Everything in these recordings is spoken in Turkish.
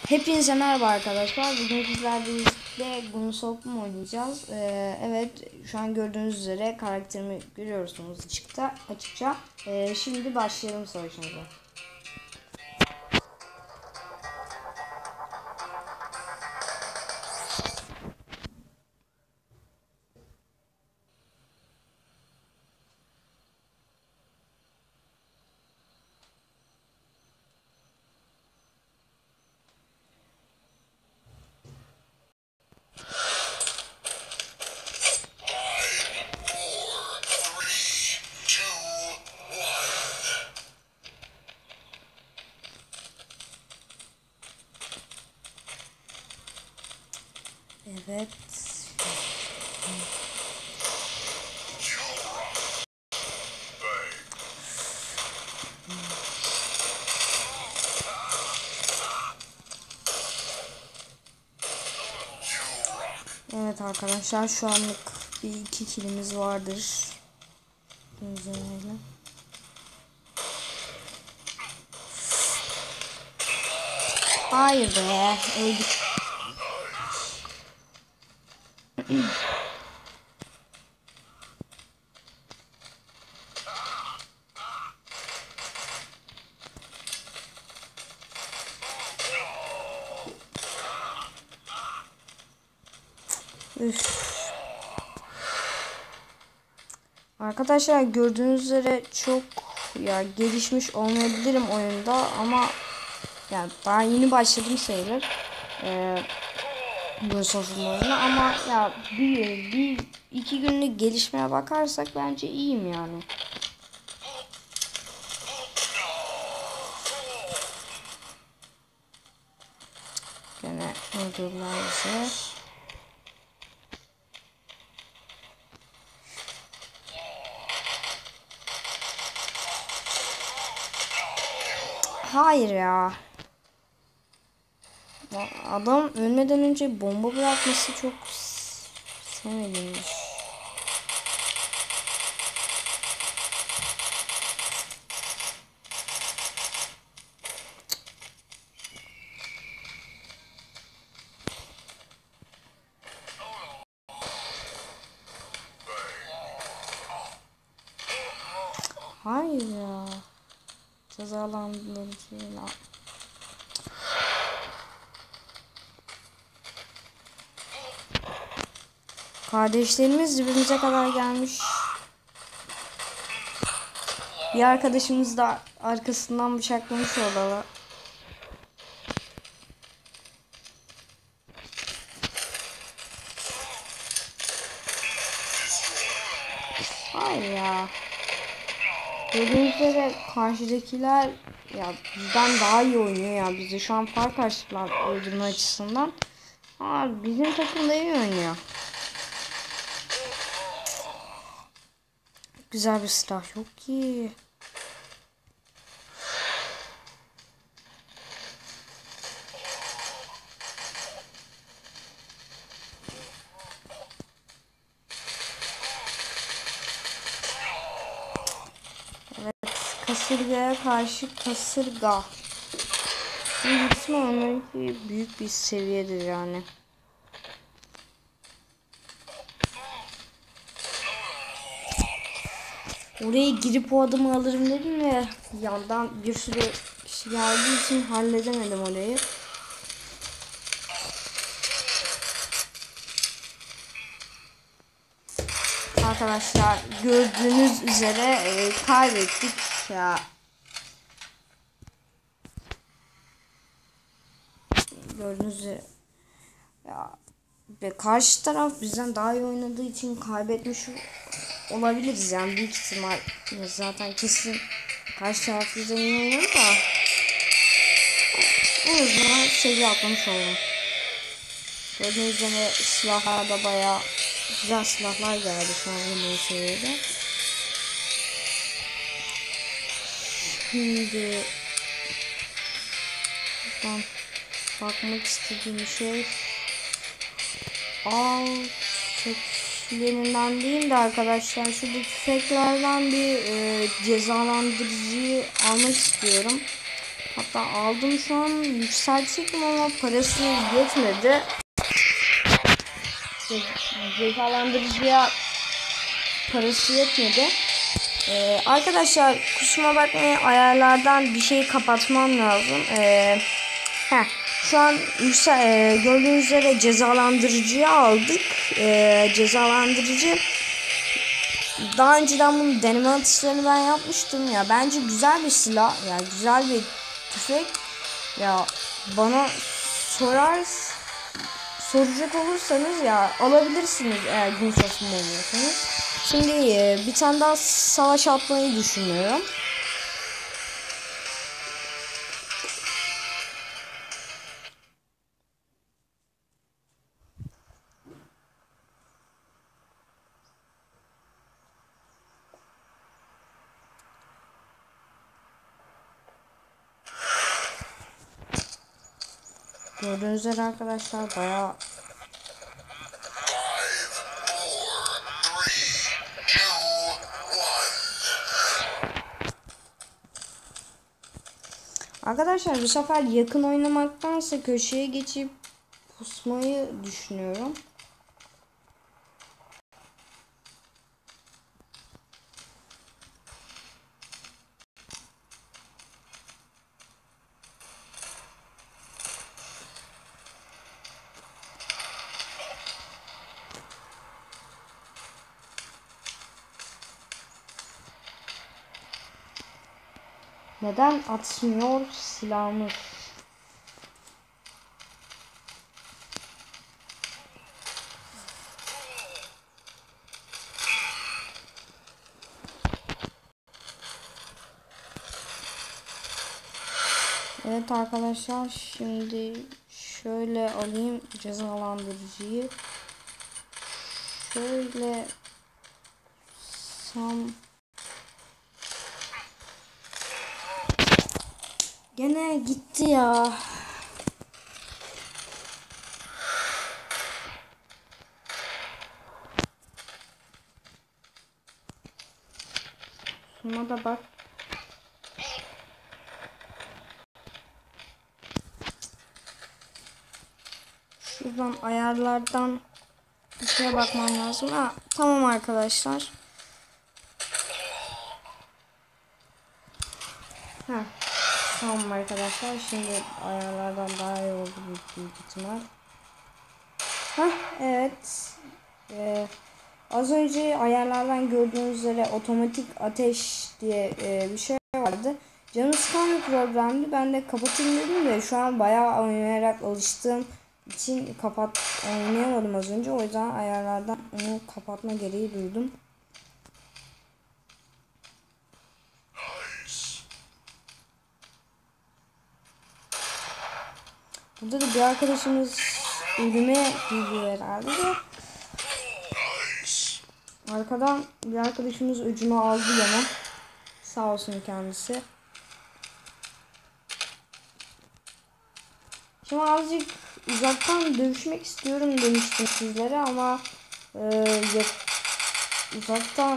Hepinize merhaba arkadaşlar. Bugün sizlerle birlikte Gunsok'u oynayacağız. Evet, şu an gördüğünüz üzere karakterimi görüyorsunuz açıkça. Şimdi başlayalım savaşımıza. Evet. Evet arkadaşlar, şu anlık bir iki kilimiz vardır. Üzerine. Hayır be, öldük. Üf. Arkadaşlar gördüğünüz üzere çok gelişmiş olmayabilirim oyunda ama yani daha yeni başladım sayılır bu sosyal oyuna, ama ya bir iki günlük gelişmeye bakarsak bence iyiyim yani. Gene öldürdüler bizi. Hayır ya. Adam ölmeden önce bomba bırakması çok sevmedim. Hayır ya. Cezalandırıcıyla. Kardeşlerimiz dibimize kadar gelmiş. Bir arkadaşımız da arkasından bıçaklamış orada. Hayır ya. Gördüğünüz üzere karşıdakiler ya bizden daha iyi oynuyor ya. Bizi şu an fark açtılar öldürme açısından. Ama bizim takım da iyi oynuyor. Güzel bir silah yok ki. Evet, kasırgaya karşı kasırga. Büyük ismi onlarınki büyük bir seviyedir yani. Oraya girip o adamı alırım dedim ve yandan bir sürü kişi geldiği için halledemedim orayı. Arkadaşlar gördüğünüz üzere kaybettik ya. Gördüğünüz üzere ya, ve karşı taraf bizden daha iyi oynadığı için kaybetmiş olabiliriz yani, büyük ihtimal. Zaten kesin karşı taraf bizden iyi oynadı da o yüzden seviye atlamış oldum. Gördüğünüz üzere silahlarda bayağı güzel silahlar geldi şu an bu seviyede. Şimdi buradan bakmak istediğim şey tüfeklerinden değil de arkadaşlar şurada tüfeklerden bir cezalandırıcıyı almak istiyorum. Hatta aldım şu an, yükseltecektim ama parası yetmedi. Cezalandırıcıya parası yetmedi. Arkadaşlar kusura bakmayın, ayarlardan bir şeyi kapatmam lazım. Şu an gördüğünüz üzere cezalandırıcıyı aldık. Cezalandırıcı, daha önceden bunun deneme atışlarını ben yapmıştım ya. Bence güzel bir silah, yani güzel bir tüfek. Ya bana soracak olursanız ya alabilirsiniz eğer gün sosunda oynuyorsanız. Şimdi bir tane daha savaş atmayı düşünüyorum. Gördüğünüz üzere arkadaşlar bayağı arkadaşlar bu sefer yakın oynamaktansa köşeye geçip pusmayı düşünüyorum. Neden atmıyor silahımız? Evet arkadaşlar, şimdi şöyle alayım cezalandırıcıyı. Şöyle gene gitti ya. Şuna da bak. Şuradan ayarlardan bir şeye bakmam lazım. Tamam arkadaşlar. Tamam arkadaşlar. Şimdi ayarlardan daha iyi oldu büyük ihtimal. Evet. Az önce ayarlardan gördüğünüz üzere otomatik ateş diye bir şey vardı. Canım sıkan bir problemdi. Ben de kapatayım dedim de şu an bayağı oynayarak alıştığım için oynayamadım az önce. O yüzden ayarlardan onu kapatma gereği duydum. Burada da bir arkadaşımız ölüme gidiyor herhalde de. Arkadan bir arkadaşımız öcümü aldı yine. Sağ olsun kendisi. Şimdi azıcık uzaktan dövüşmek istiyorum demiştim sizlere ama uzaktan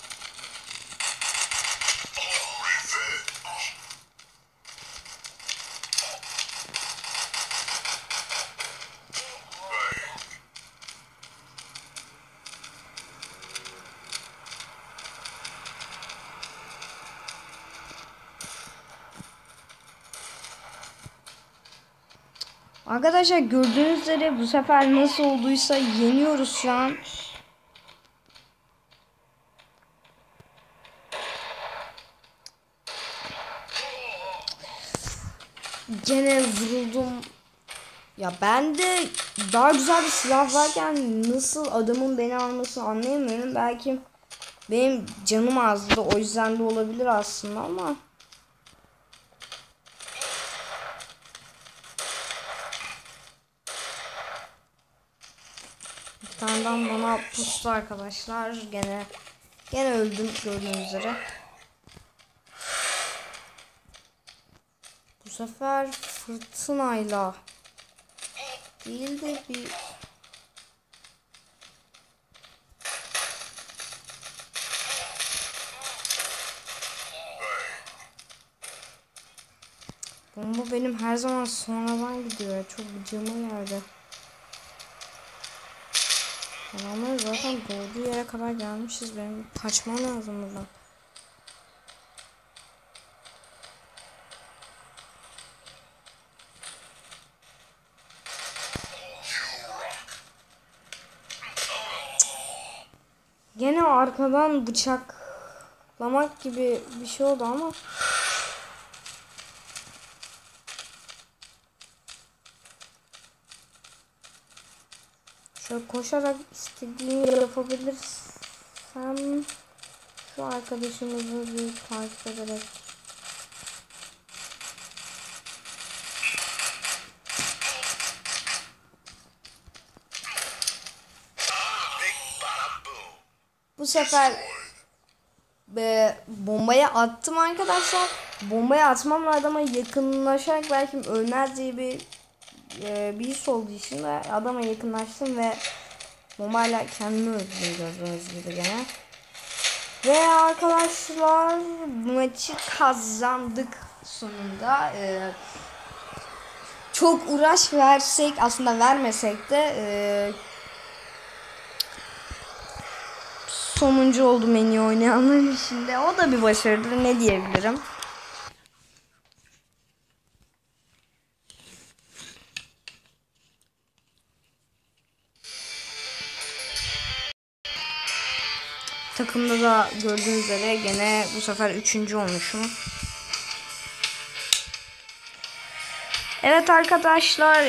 arkadaşlar gördüğünüz üzere bu sefer nasıl olduysa yeniyoruz şu an. Gene vuruldum. Ya ben de daha güzel bir silah varken nasıl adamın beni almasını anlayamıyorum. Belki benim canım azdı, o yüzden de olabilir aslında ama. Bir taneden bana pustu arkadaşlar. Gene öldüm gördüğünüz üzere. Bu sefer fırtınayla değil de bir Bomba benim her zaman sonradan gidiyor. Çok gıcığıma geldi. Adamlar zaten doğduğu yere kadar gelmişiz. Benim kaçmam lazım buradan. Gene arkadan bıçaklamak gibi bir şey oldu ama şöyle koşarak istediğimi yapabilirsem şu arkadaşımızı bir takip ederek bu sefer bombayı attım arkadaşlar. Bombayı atmamla adama yakınlaşarak belki ölmez diye bir his olduğu için de adama yakınlaştım ve bombayla kendimi öldürdüm gördüğünüz gibi gene. Ve arkadaşlar maçı kazandık sonunda. Çok uğraş versek aslında vermesek de sonuncu oldum en iyi oynayanlar içinde. O da bir başarıdır, ne diyebilirim. Takımda da gördüğünüz üzere gene bu sefer 3. olmuşum. Evet arkadaşlar,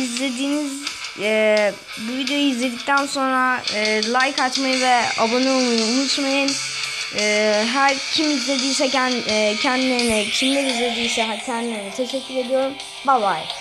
bu videoyu izledikten sonra like atmayı ve abone olmayı unutmayın. Her kim izlediyse kimler izlediyse kendilerine teşekkür ediyorum. Bye bye.